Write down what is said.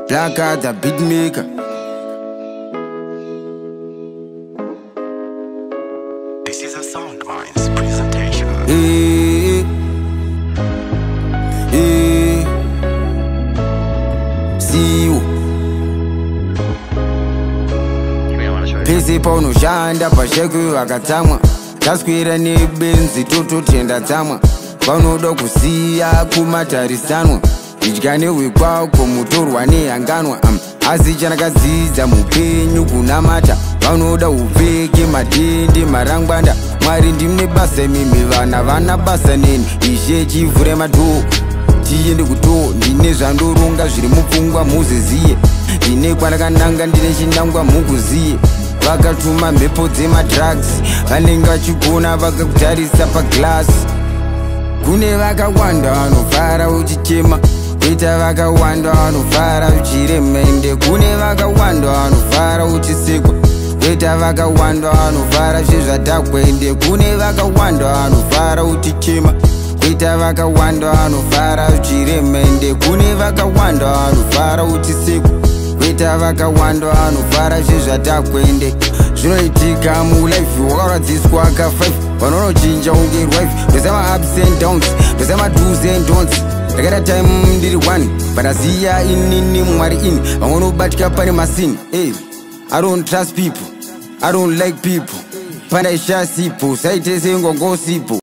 Black Art, the beat maker. This is a Soundminds presentation. See you. Pese pauno shanda pasheku vakatamwa taswira nebenzi tototenda tsamwa vanoda kusiya kumatarisanwa idya newekwako mutorwa nehanganwa asi chanakadzidza mupenyu kunamata vanoda upfeke madende marangwanda mwari ndimune basa mimi vana vana basa neni ishe chivhure madhoo tiende kutoo ndine zvandoronga zviri mupfungwa muziziye ndine kwanakananga ndine chinangwa mukuziye vakatuma mhepo dzemadrugs vanenge vachigona vakakutarisa paglasi kune vakawanda vanovhara uchichema kuita vakawanda vanovhara uchiremende kune vakawanda vanovhara uchisekwa kuita vakawanda vanovhara zvezvatakwende kune vakawanda vanovhara uchichema kuita vakawanda vanovhara uchiremende kune vakawanda vanovhara uchisekwa kuita vakawanda vanovhara zvezvatakwende zvinoitika mulife wakaradziswa ka5 vanonochinja unge rife ndosama ups and downs ndosama do's and don'ts ndakaita time ndiri 1 panaziya inini mwari ini vangonobatika pane masini I don't trust people, I don't like people pandaisha sipo saite sengongosipo